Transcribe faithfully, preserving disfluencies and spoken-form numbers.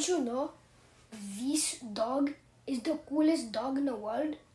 Don't you know this dog is the coolest dog in the world?